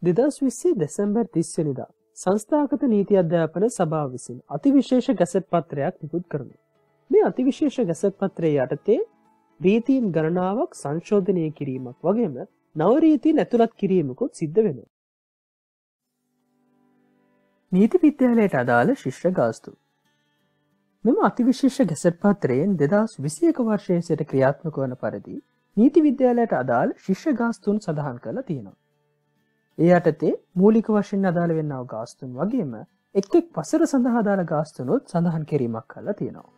2020 දෙසැම්බර් 30 වෙනිදා සංස්ථාගත නීති අධ්‍යාපන සභාව විසින් අතිවිශේෂ ගැසට් පත්‍රයක් නිකුත් කරනවා. මේ අතිවිශේෂ ගැසට් පත්‍රයේ යටතේ රීතීන් ගණනාවක් සංශෝධනය කිරීමක් වගේම නව රීතීන් ඇතුළත් කිරීමකුත් සිද්ධ වෙනවා. නීති විද්‍යාලයට අදාළ ශිෂ්‍ය ගාස්තු. මෙම අතිවිශේෂ ගැසට් පත්‍රයෙන් 2021 වර්ෂයේ සිට ක්‍රියාත්මක වන පරිදි නීති විද්‍යාලයට අදාළ ශිෂ්‍ය ගාස්තුන් සඳහන් කරලා තියෙනවා. ඒ යටතේ මූලික වශයෙන් අදාළ වෙන්නා වූ ගාස්තුන් වගේම එක් එක් වසර සඳහා අදාළ ගාස්තුනොත් සඳහන් කිරීමක් කරලා තියෙනවා.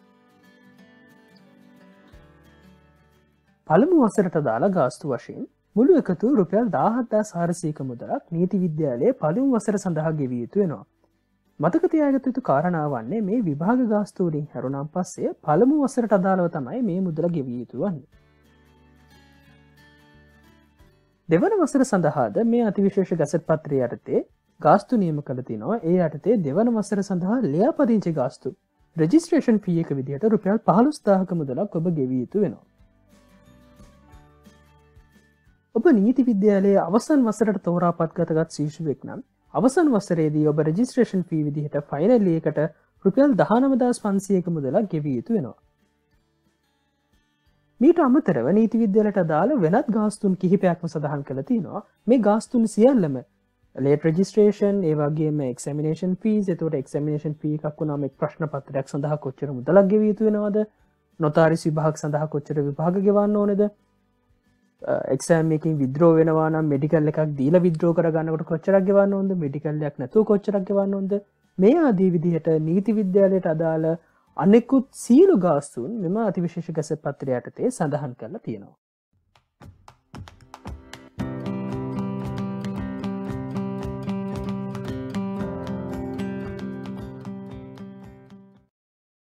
පළමු වසරට අදාළ ගාස්තු වශයෙන් මුළු එකතු රුපියල් 17400ක මුදලක් නීති විද්‍යාලයේ පළමු වසර සඳහා ගෙවිය යුතු වෙනවා. මතක තියාගත යුතු කාරණාව වන්නේ මේ විභාග ගාස්තු වලින් හැරුණාන් පස්සේ පළමු වසරට අදාළව තමයි මේ මුදල ගෙවිය යුතු වන්නේ. දෙවන වසර සඳහාද මේ අතිවිශේෂ ගැසට් පත්‍රය යටතේ ගාස්තු නියම කළ තිනවා. ඒ යටතේ දෙවන වසර සඳහා ලියාපදිංචි ගාස්තු රෙජිස්ට්‍රේෂන් ෆී එක විදිහට රුපියල් 15000ක මුදලක් ඔබ ගෙවිය යුතු වෙනවා. ඔබ නීති විද්‍යාලයේ අවසන් වසරට තෝරාපත් ගතගත් ශිෂ්‍යයෙක් නම් අවසන් වසරේදී ඔබ රෙජිස්ට්‍රේෂන් ෆී විදිහට ෆයිනල් එකට රුපියල් 19500ක මුදලක් ගෙවිය යුතු වෙනවා. මීට අමතරව නීති විද්‍යාලයට අදාළ වෙනත් ගාස්තුන් කිහිපයක්ම සඳහන් කරලා තිනවා. මේ ගාස්තුන් සියල්ලම ලේට් රෙජිස්ට්‍රේෂන්, ඒ වගේම එක්සැමිනේෂන් ෆීස්, එතකොට එක්සැමිනේෂන් ෆී එකක් වුණාම එක් ප්‍රශ්න පත්‍රයක් සඳහා කොච්චර මුදලක් ගෙවිය යුතු වෙනවද? නොතාරිස් විභාග සඳහා කොච්චර විභාග ගෙවන්න ඕනේද? එක්සෑම් එකකින් විද්‍රෝ වෙනවා නම් මෙඩිකල් එකක් දීලා විද්‍රෝ කරගන්නකොට කොච්චරක් ගෙවන්න ඕනද? මෙඩිකල් එකක් නැතුව කොච්චරක් ගෙවන්න ඕනද? මේ ආදී විදිහට නීති විද්‍යාලයට අදාළ අනෙකුත් සියලු ගාස්තුන් මෙම අතිවිශේෂ ගැසට් පත්‍රය යටතේ සඳහන් කරලා තියෙනවා.